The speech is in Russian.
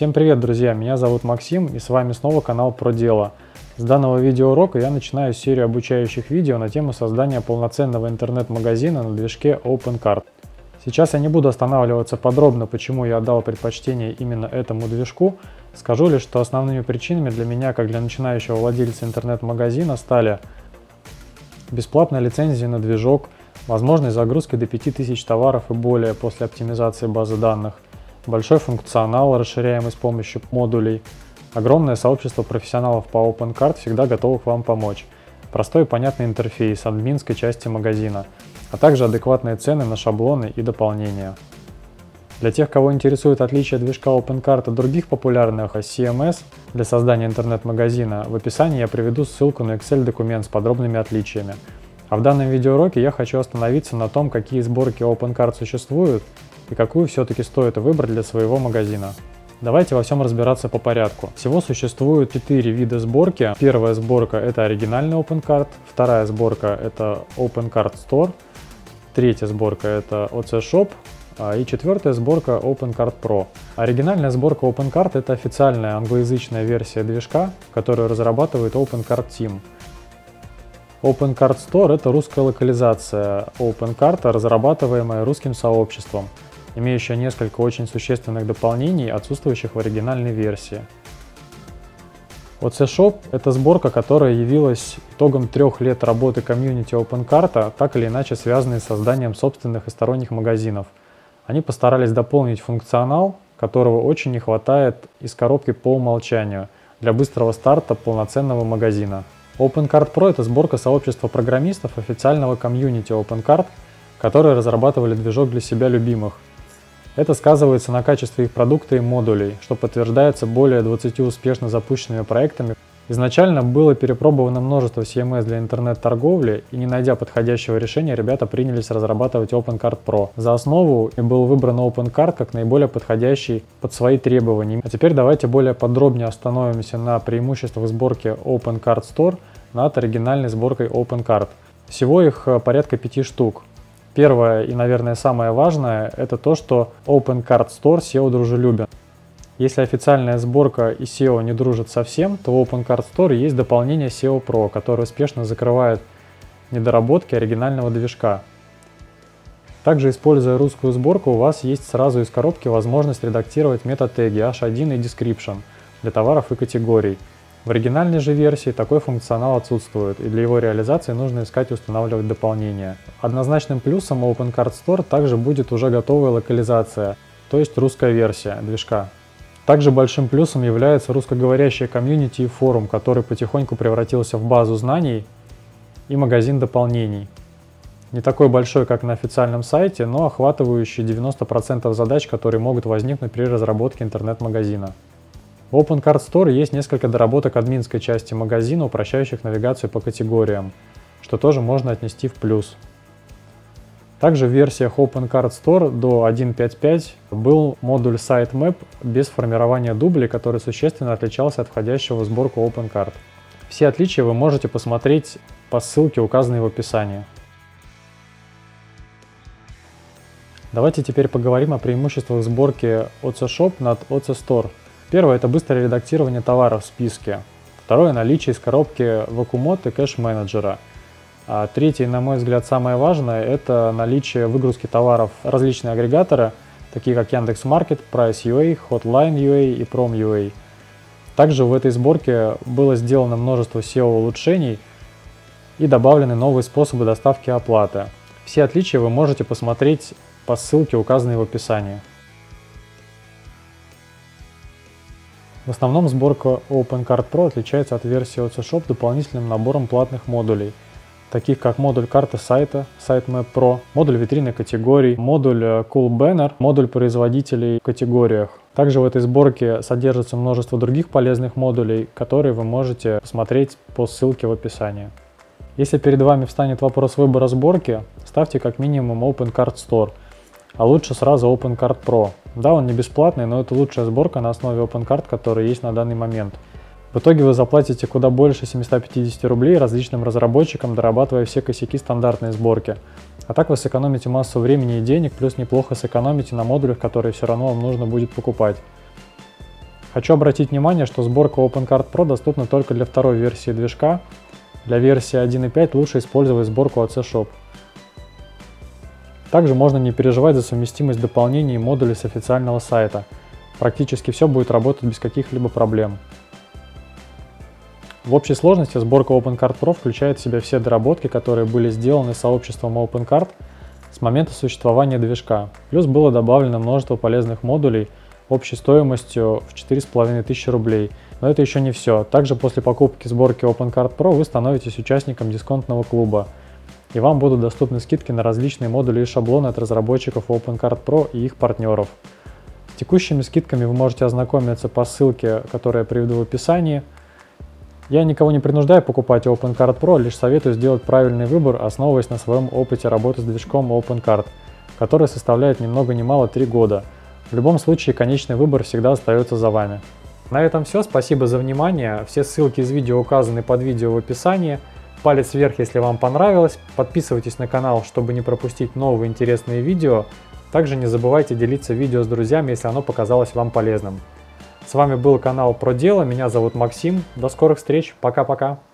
Всем привет, друзья! Меня зовут Максим, и с вами снова канал Про Дело. С данного видеоурока я начинаю серию обучающих видео на тему создания полноценного интернет-магазина на движке OpenCart. Сейчас я не буду останавливаться подробно, почему я отдал предпочтение именно этому движку. Скажу лишь, что основными причинами для меня, как для начинающего владельца интернет-магазина, стали бесплатная лицензия на движок, возможность загрузки до 5000 товаров и более после оптимизации базы данных, большой функционал, расширяемый с помощью модулей, огромное сообщество профессионалов по OpenCart всегда готовых вам помочь, простой и понятный интерфейс админской части магазина, а также адекватные цены на шаблоны и дополнения. Для тех, кого интересует отличие движка OpenCart от других популярных CMS для создания интернет-магазина, в описании я приведу ссылку на Excel-документ с подробными отличиями. А в данном видеоуроке я хочу остановиться на том, какие сборки OpenCart существуют и какую все-таки стоит выбрать для своего магазина. Давайте во всем разбираться по порядку. Всего существует 4 вида сборки. Первая сборка — это оригинальный OpenCart, вторая сборка — это OpenCart Store, третья сборка — это OC Shop, и четвертая сборка OpenCart Pro. Оригинальная сборка OpenCart — это официальная англоязычная версия движка, которую разрабатывает OpenCart Team. OpenCart Store — это русская локализация OpenCart, разрабатываемая русским сообществом, имеющая несколько очень существенных дополнений, отсутствующих в оригинальной версии. OC Shop — это сборка, которая явилась итогом 3 лет работы комьюнити OpenCart, так или иначе связанной с созданием собственных и сторонних магазинов. Они постарались дополнить функционал, которого очень не хватает из коробки по умолчанию для быстрого старта полноценного магазина. OpenCart Pro — это сборка сообщества программистов официального комьюнити OpenCart, которые разрабатывали движок для себя любимых. Это сказывается на качестве их продукта и модулей, что подтверждается более 20 успешно запущенными проектами. Изначально было перепробовано множество CMS для интернет-торговли, и не найдя подходящего решения, ребята принялись разрабатывать OpenCart Pro. За основу был выбран OpenCart как наиболее подходящий под свои требования. А теперь давайте более подробнее остановимся на преимуществах сборки OpenCart Store над оригинальной сборкой OpenCart. Всего их порядка 5 штук. Первое и, наверное, самое важное — это то, что OpenCart Store SEO-дружелюбен. Если официальная сборка и SEO не дружат совсем, то в OpenCart Store есть дополнение SEO Pro, которое успешно закрывает недоработки оригинального движка. Также, используя русскую сборку, у вас есть сразу из коробки возможность редактировать мета-теги H1 и Description для товаров и категорий. В оригинальной же версии такой функционал отсутствует, и для его реализации нужно искать и устанавливать дополнения. Однозначным плюсом OpenCart Store также будет уже готовая локализация, то есть русская версия движка. Также большим плюсом является русскоговорящая комьюнити и форум, который потихоньку превратился в базу знаний и магазин дополнений. Не такой большой, как на официальном сайте, но охватывающий 90% задач, которые могут возникнуть при разработке интернет-магазина. В OpenCart Store есть несколько доработок админской части магазина, упрощающих навигацию по категориям, что тоже можно отнести в плюс. Также в версиях OpenCart Store до 1.5.5 был модуль Sitemap без формирования дублей, который существенно отличался от входящего в сборку OpenCart. Все отличия вы можете посмотреть по ссылке, указанной в описании. Давайте теперь поговорим о преимуществах сборки OC Shop над OC Store. Первое — это быстрое редактирование товаров в списке. Второе — наличие из коробки вакуумод и кэш-менеджера. А третье, на мой взгляд, самое важное — это наличие выгрузки товаров различные агрегаторы, такие как Яндекс.Маркет, Price.ua, Hotline.ua и Prom.ua. Также в этой сборке было сделано множество SEO-улучшений и добавлены новые способы доставки и оплаты. Все отличия вы можете посмотреть по ссылке, указанной в описании. В основном сборка OpenCart Pro отличается от версии OC Shop дополнительным набором платных модулей, таких как модуль карты сайта Sitemap Pro, модуль витрины категорий, модуль Cool Banner, модуль производителей в категориях. Также в этой сборке содержится множество других полезных модулей, которые вы можете посмотреть по ссылке в описании. Если перед вами встанет вопрос выбора сборки, ставьте как минимум OpenCart Store, а лучше сразу OpenCart Pro. Да, он не бесплатный, но это лучшая сборка на основе OpenCart, которая есть на данный момент. В итоге вы заплатите куда больше 750 рублей различным разработчикам, дорабатывая все косяки стандартной сборки. А так вы сэкономите массу времени и денег, плюс неплохо сэкономите на модулях, которые все равно вам нужно будет покупать. Хочу обратить внимание, что сборка OpenCart Pro доступна только для второй версии движка. Для версии 1.5 лучше использовать сборку AC Shop. Также можно не переживать за совместимость дополнений и модулей с официального сайта. Практически все будет работать без каких-либо проблем. В общей сложности сборка OpenCart Pro включает в себя все доработки, которые были сделаны сообществом OpenCart с момента существования движка. Плюс было добавлено множество полезных модулей общей стоимостью в 4500 рублей. Но это еще не все. Также после покупки сборки OpenCart Pro вы становитесь участником дисконтного клуба, и вам будут доступны скидки на различные модули и шаблоны от разработчиков OpenCart Pro и их партнеров. С текущими скидками вы можете ознакомиться по ссылке, которую я приведу в описании. Я никого не принуждаю покупать OpenCart Pro, лишь советую сделать правильный выбор, основываясь на своем опыте работы с движком OpenCart, который составляет ни много ни мало 3 года. В любом случае, конечный выбор всегда остается за вами. На этом все, спасибо за внимание, все ссылки из видео указаны под видео в описании. Палец вверх, если вам понравилось, подписывайтесь на канал, чтобы не пропустить новые интересные видео. Также не забывайте делиться видео с друзьями, если оно показалось вам полезным. С вами был канал Про Дело, меня зовут Максим, до скорых встреч, пока-пока!